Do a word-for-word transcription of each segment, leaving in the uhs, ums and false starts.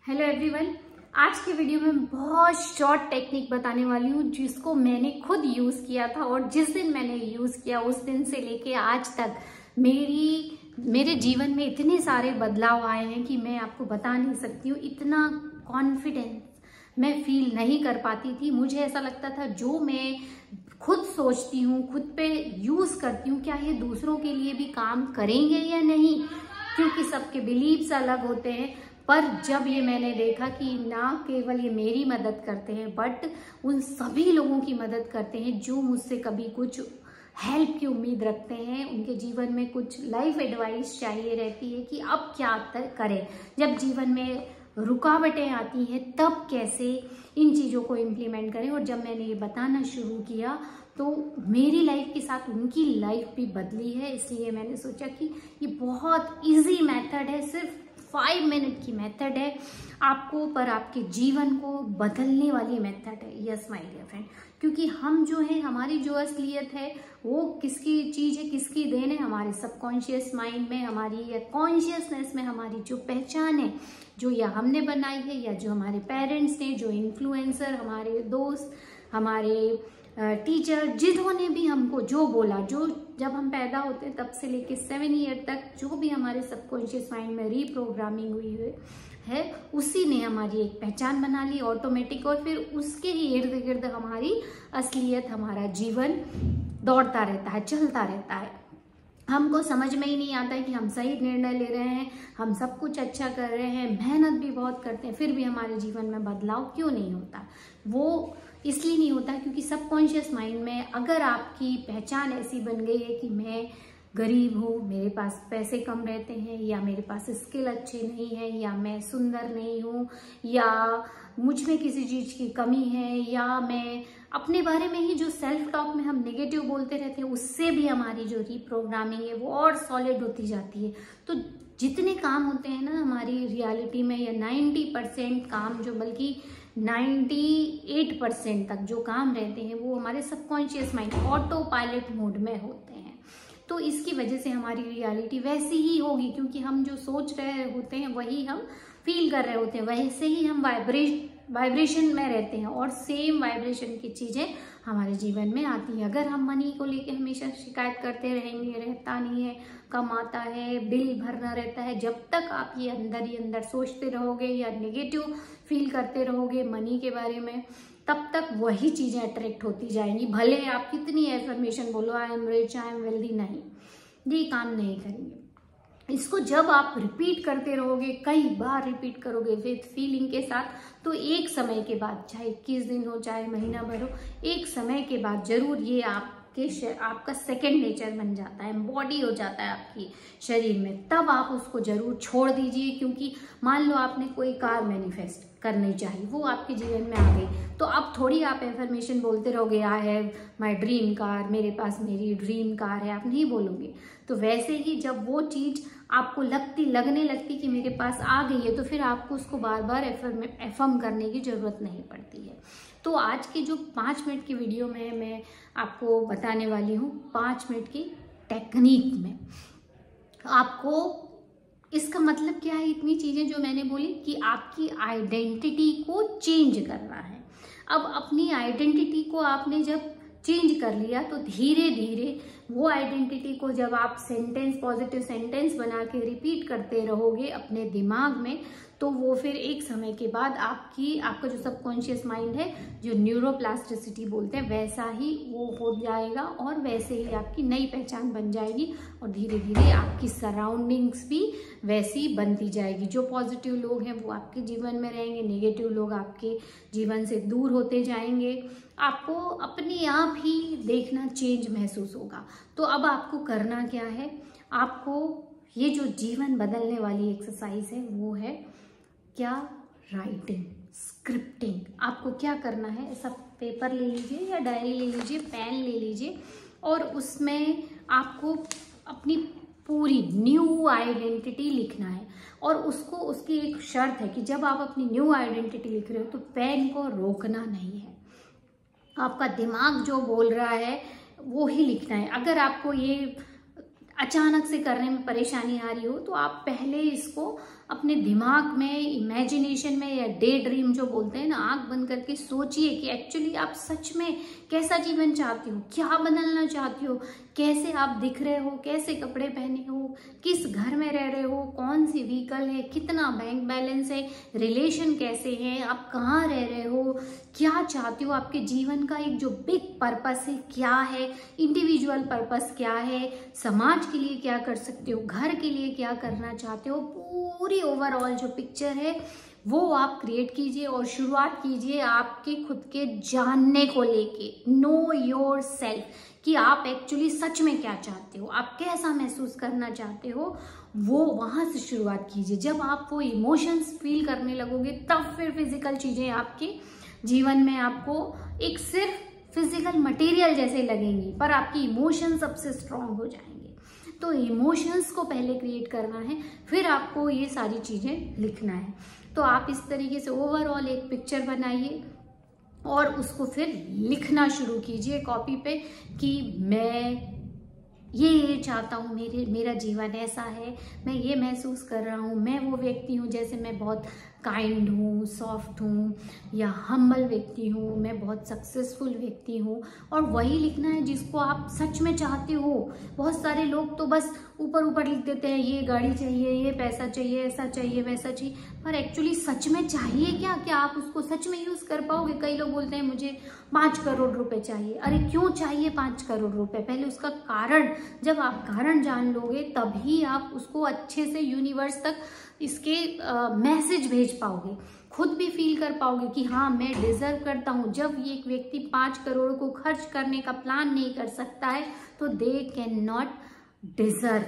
Hello everyone, आज के video में बहुत शॉर्ट टेक्निक बताने वाली हूँ जिसको मैंने खुद यूज किया था और जिस दिन मैंने यूज किया उस दिन से लेके आज तक मेरी मेरे जीवन में इतने सारे बदलाव आए हैं कि मैं आपको बता नहीं सकती हूँ। इतना कॉन्फिडेंस मैं फील नहीं कर पाती थी। मुझे ऐसा लगता था जो मैं खुद सोचती हूँ, खुद पे यूज करती हूँ, क्या ये दूसरों के लिए भी काम करेंगे या नहीं, क्योंकि सबके बिलीव्स अलग होते हैं। पर जब ये मैंने देखा कि ना केवल ये मेरी मदद करते हैं बट उन सभी लोगों की मदद करते हैं जो मुझसे कभी कुछ हेल्प की उम्मीद रखते हैं, उनके जीवन में कुछ लाइफ एडवाइस चाहिए रहती है कि अब क्या करें, जब जीवन में रुकावटें आती हैं तब कैसे इन चीज़ों को इम्प्लीमेंट करें। और जब मैंने ये बताना शुरू किया तो मेरी लाइफ के साथ उनकी लाइफ भी बदली है। इसलिए मैंने सोचा कि ये बहुत इजी मेथड है, सिर्फ फाइव मिनट की मेथड है आपको, पर आपके जीवन को बदलने वाली मेथड है। यस माय डियर फ्रेंड, क्योंकि हम जो है, हमारी जो असलियत है वो किसकी चीज़ है, किसकी देन है, हमारे सबकॉन्शियस माइंड में, हमारी या कॉन्शियसनेस में हमारी जो पहचान है, जो या हमने बनाई है या जो हमारे पेरेंट्स ने, जो इन्फ्लुएंसर, हमारे दोस्त, हमारे टीचर, जिन्होंने भी हमको जो बोला, जो जब हम पैदा होते हैं तब से लेके सेवन ईयर तक जो भी हमारे सबकॉन्शियस माइंड में रीप्रोग्रामिंग हुई है, है उसी ने हमारी एक पहचान बना ली ऑटोमेटिक। और फिर उसके ही इर्द गिर्द हमारी असलियत, हमारा जीवन दौड़ता रहता है, चलता रहता है। हमको समझ में ही नहीं आता है कि हम सही निर्णय ले रहे हैं, हम सब कुछ अच्छा कर रहे हैं, मेहनत भी बहुत करते हैं, फिर भी हमारे जीवन में बदलाव क्यों नहीं होता। वो इसलिए नहीं होता क्योंकि सबकॉन्शियस माइंड में अगर आपकी पहचान ऐसी बन गई है कि मैं गरीब हूँ, मेरे पास पैसे कम रहते हैं, या मेरे पास स्किल अच्छी नहीं है, या मैं सुंदर नहीं हूँ, या मुझ में किसी चीज़ की कमी है, या मैं अपने बारे में ही जो सेल्फ टॉक में हम नेगेटिव बोलते रहते हैं उससे भी हमारी जो रीप्रोग्रामिंग है वो और सॉलिड होती जाती है। तो जितने काम होते हैं ना हमारी रियलिटी में, या नाइन्टी परसेंट काम जो, बल्कि अट्ठानवे परसेंट तक जो काम रहते हैं वो हमारे subconscious mind autopilot mode में होते हैं। तो इसकी वजह से हमारी रियलिटी वैसी ही होगी, क्योंकि हम जो सोच रहे होते हैं वही हम फील कर रहे होते हैं, वैसे ही हम वाइब्रेट वाइब्रेशन में रहते हैं और सेम वाइब्रेशन की चीज़ें हमारे जीवन में आती हैं। अगर हम मनी को लेके हमेशा शिकायत करते रहेंगे, रहता नहीं है, कम आता है, बिल भरना रहता है, जब तक आप ये अंदर ही अंदर सोचते रहोगे या नेगेटिव फील करते रहोगे मनी के बारे में, तब तक वही चीज़ें अट्रैक्ट होती जाएंगी। भले आप कितनी एफर्मेशन बोलो, I am rich, I am wealthy, नहीं, ये काम नहीं करेंगे। इसको जब आप रिपीट करते रहोगे, कई बार रिपीट करोगे विथ फीलिंग के साथ, तो एक समय के बाद, चाहे इक्कीस दिन हो, चाहे महीना भर हो, एक समय के बाद जरूर ये आपके आपका सेकंड नेचर बन जाता है, बॉडी हो जाता है आपकी शरीर में। तब आप उसको जरूर छोड़ दीजिए, क्योंकि मान लो आपने कोई कार मैनिफेस्ट करनी चाहिए, वो आपके जीवन में आ गई, तो अब थोड़ी आप एफर्मेशन बोलते रहोगे, I have my dream car, मेरे पास मेरी ड्रीम कार है, आप नहीं बोलोगे। तो वैसे ही जब वो चीज़ आपको लगती लगने लगती कि मेरे पास आ गई है, तो फिर आपको उसको बार बार एफर्म एफर्म करने की ज़रूरत नहीं पड़ती है। तो आज की जो पाँच मिनट की वीडियो में मैं आपको बताने वाली हूँ, पाँच मिनट की टेक्निक में आपको, इसका मतलब क्या है, इतनी चीज़ें जो मैंने बोली कि आपकी आइडेंटिटी को चेंज करना है। अब अपनी आइडेंटिटी को आपने जब चेंज कर लिया तो धीरे धीरे वो आइडेंटिटी को जब आप सेंटेंस, पॉजिटिव सेंटेंस बना के रिपीट करते रहोगे अपने दिमाग में, तो वो फिर एक समय के बाद आपकी आपका जो सबकॉन्शियस माइंड है, जो न्यूरोप्लास्टिसिटी बोलते हैं, वैसा ही वो हो जाएगा और वैसे ही आपकी नई पहचान बन जाएगी। और धीरे धीरे आपकी सराउंडिंग्स भी वैसी बनती जाएगी। जो पॉजिटिव लोग हैं वो आपके जीवन में रहेंगे, नेगेटिव लोग आपके जीवन से दूर होते जाएंगे। आपको अपने आप ही देखना चेंज महसूस होगा। तो अब आपको करना क्या है, आपको ये जो जीवन बदलने वाली एक्सरसाइज है वो है क्या, राइटिंग, स्क्रिप्टिंग। आपको क्या करना है, ऐसा पेपर ले लीजिए या डायरी ले लीजिए, पेन ले लीजिए, और उसमें आपको अपनी पूरी न्यू आइडेंटिटी लिखना है। और उसको, उसकी एक शर्त है कि जब आप अपनी न्यू आइडेंटिटी लिख रहे हो तो पेन को रोकना नहीं है, आपका दिमाग जो बोल रहा है वो ही लिखना है। अगर आपको ये अचानक से करने में परेशानी आ रही हो तो आप पहले इसको अपने दिमाग में, इमेजिनेशन में या डे ड्रीम जो बोलते हैं ना, आंख बंद करके सोचिए कि एक्चुअली आप सच में कैसा जीवन चाहते हो, क्या बदलना चाहते हो, कैसे आप दिख रहे हो, कैसे कपड़े पहने हो, किस घर में रह रहे हो, कौन सी व्हीकल है, कितना बैंक बैलेंस है, रिलेशन कैसे हैं, आप कहाँ रह रहे हो, क्या चाहते हो, आपके जीवन का एक जो बिग पर्पस है क्या है, इंडिविजुअल पर्पस क्या है, समाज के लिए क्या कर सकते हो, घर के लिए क्या करना चाहते हो, पूरी ओवरऑल जो पिक्चर है वो आप क्रिएट कीजिए और शुरुआत कीजिए आपके खुद के जानने को लेके। नो योर सेल्फ, कि आप एक्चुअली सच में क्या चाहते हो, आप कैसा महसूस करना चाहते हो, वो वहां से शुरुआत कीजिए। जब आप वो इमोशंस फील करने लगोगे तब फिर फिजिकल चीजें आपके जीवन में आपको एक सिर्फ फिजिकल मटेरियल जैसे लगेंगी, पर आपकी इमोशन सबसे स्ट्रांग हो जाएंगे। तो इमोशंस को पहले क्रिएट करना है, फिर आपको ये सारी चीजें लिखना है। तो आप इस तरीके से ओवरऑल एक पिक्चर बनाइए और उसको फिर लिखना शुरू कीजिए कॉपी पे कि मैं ये ये चाहता हूँ, मेरे मेरा जीवन ऐसा है, मैं ये महसूस कर रहा हूँ, मैं वो व्यक्ति हूँ जैसे मैं बहुत काइंड हूँ, सॉफ्ट हूँ, या हम्बल व्यक्ति हूँ, मैं बहुत सक्सेसफुल व्यक्ति हूँ। और वही लिखना है जिसको आप सच में चाहते हो। बहुत सारे लोग तो बस ऊपर ऊपर लिख देते हैं, ये गाड़ी चाहिए, ये पैसा चाहिए, ऐसा चाहिए, वैसा चाहिए, पर एक्चुअली सच में चाहिए क्या? क्या आप उसको सच में यूज कर पाओगे? कई लोग बोलते हैं मुझे पाँच करोड़ रुपए चाहिए। अरे क्यों चाहिए पाँच करोड़ रुपए? पहले उसका कारण, जब आप कारण जान लोगे तभी आप उसको अच्छे से यूनिवर्स तक इसके मैसेज भेज पाओगे, खुद भी फील कर पाओगे कि हाँ मैं डिजर्व करता हूँ। जब ये एक व्यक्ति पाँच करोड़ को खर्च करने का प्लान नहीं कर सकता है तो दे कैन नॉट डिजर्व,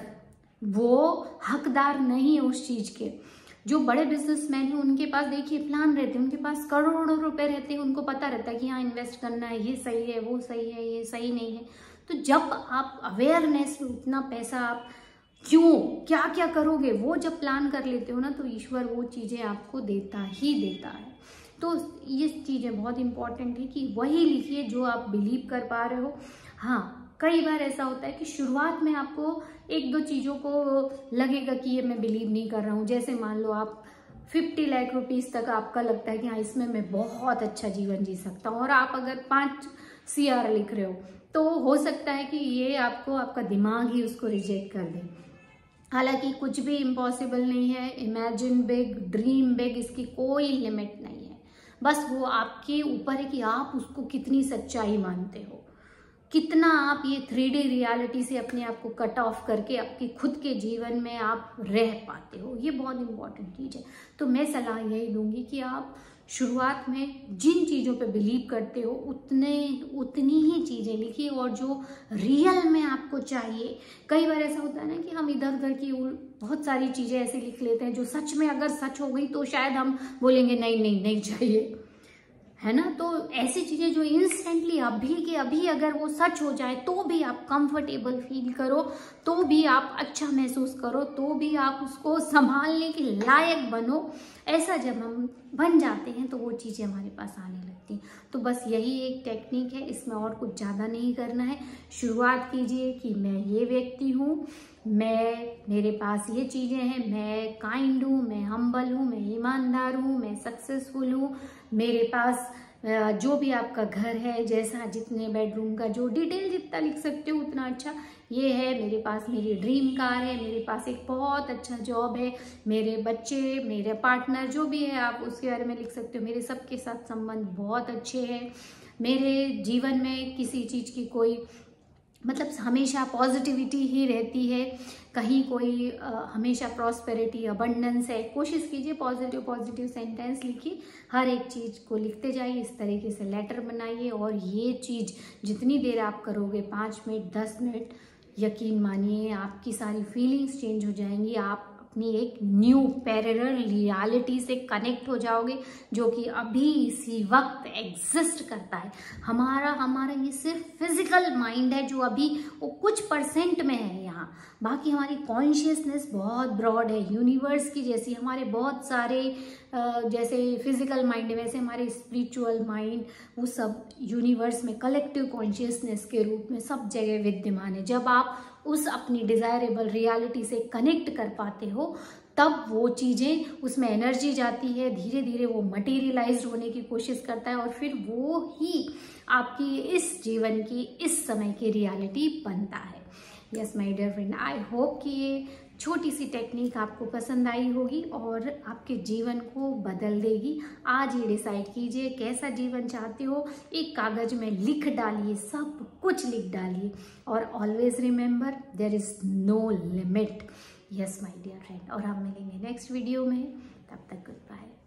वो हकदार नहीं है उस चीज के। जो बड़े बिजनेसमैन हैं उनके पास देखिए प्लान रहते हैं, उनके पास करोड़ों रुपए रहते हैं, उनको पता रहता है कि हाँ इन्वेस्ट करना है, ये सही है, वो सही है, ये सही नहीं है। तो जब आप अवेयरनेस में उतना पैसा आप क्यों क्या क्या करोगे वो जब प्लान कर लेते हो ना, तो ईश्वर वो चीजें आपको देता ही देता है। तो ये चीजें बहुत इंपॉर्टेंट है कि वही लिखिए जो आप बिलीव कर पा रहे हो। हाँ, कई बार ऐसा होता है कि शुरुआत में आपको एक दो चीजों को लगेगा कि ये मैं बिलीव नहीं कर रहा हूँ। जैसे मान लो आप फिफ्टी लाख रुपीस तक आपका लगता है कि हाँ इसमें मैं बहुत अच्छा जीवन जी सकता हूँ, और आप अगर पाँच सी आर लिख रहे हो तो हो सकता है कि ये आपको, आपका दिमाग ही उसको रिजेक्ट कर दे। हालांकि कुछ भी इम्पॉसिबल नहीं है, इमेजिन बिग, ड्रीम बिग, इसकी कोई लिमिट नहीं है। बस वो आपके ऊपर है कि आप उसको कितनी सच्चाई मानते हो, कितना आप ये थ्री डी रियलिटी से अपने आप को कट ऑफ करके आपके खुद के जीवन में आप रह पाते हो। ये बहुत इंपॉर्टेंट चीज है। तो मैं सलाह यही दूंगी कि आप शुरुआत में जिन चीज़ों पे बिलीव करते हो उतने उतनी ही चीज़ें लिखिए, और जो रियल में आपको चाहिए। कई बार ऐसा होता है ना कि हम इधर उधर की बहुत सारी चीज़ें ऐसे लिख लेते हैं जो सच में अगर सच हो गई तो शायद हम बोलेंगे नहीं नहीं नहीं चाहिए, है ना। तो ऐसी चीजें जो इंस्टेंटली अभी के अभी अगर वो सच हो जाए तो भी आप कंफर्टेबल फील करो, तो भी आप अच्छा महसूस करो, तो भी आप उसको संभालने के लायक बनो, ऐसा जब हम बन जाते हैं तो वो चीज़ें हमारे पास आने लगती हैं। तो बस यही एक टेक्निक है, इसमें और कुछ ज़्यादा नहीं करना है। शुरुआत कीजिए कि मैं ये व्यक्ति हूँ, मैं मेरे पास ये चीज़ें हैं, मैं काइंड हूँ, मैं हम्बल हूँ, मैं ईमानदार हूँ, मैं सक्सेसफुल हूँ, मेरे पास जो भी आपका घर है, जैसा जितने बेडरूम का जो डिटेल जितना लिख सकते हो उतना अच्छा, ये है, मेरे पास मेरी ड्रीम कार है, मेरे पास एक बहुत अच्छा जॉब है, मेरे बच्चे, मेरे पार्टनर जो भी है आप उसके बारे में लिख सकते हो, मेरे सबके साथ संबंध बहुत अच्छे हैं, मेरे जीवन में किसी चीज़ की कोई मतलब हमेशा पॉजिटिविटी ही रहती है, कहीं कोई आ, हमेशा प्रॉस्पेरिटी, अबंडेंस है। कोशिश कीजिए पॉजिटिव पॉजिटिव सेंटेंस लिखिए, हर एक चीज़ को लिखते जाइए, इस तरीके से लेटर बनाइए। और ये चीज़ जितनी देर आप करोगे, पाँच मिनट दस मिनट, यकीन मानिए आपकी सारी फीलिंग्स चेंज हो जाएंगी, आप अपनी एक न्यू पैरेलल रियलिटी से कनेक्ट हो जाओगे जो कि अभी इसी वक्त एग्जिस्ट करता है। हमारा हमारा ये सिर्फ फिजिकल माइंड है जो अभी वो कुछ परसेंट में है यहाँ, बाकी हमारी कॉन्शियसनेस बहुत ब्रॉड है। यूनिवर्स की जैसी हमारे बहुत सारे जैसे फिजिकल माइंड है, वैसे हमारे स्पिरिचुअल माइंड वो सब यूनिवर्स में कलेक्टिव कॉन्शियसनेस के रूप में सब जगह विद्यमान है। जब आप उस अपनी डिजायरेबल रियलिटी से कनेक्ट कर पाते हो तब वो चीज़ें, उसमें एनर्जी जाती है, धीरे धीरे वो मटेरियलाइज्ड होने की कोशिश करता है और फिर वो ही आपकी इस जीवन की, इस समय की रियलिटी बनता है। Yes my dear friend, I hope कि ये छोटी सी टेक्निक आपको पसंद आई होगी और आपके जीवन को बदल देगी। आज ही डिसाइड कीजिए कैसा जीवन चाहते हो, एक कागज में लिख डालिए, सब कुछ लिख डालिए और always remember there is no limit. Yes my dear friend, और हम मिलेंगे नेक्स्ट वीडियो में, तब तक गुड बाय।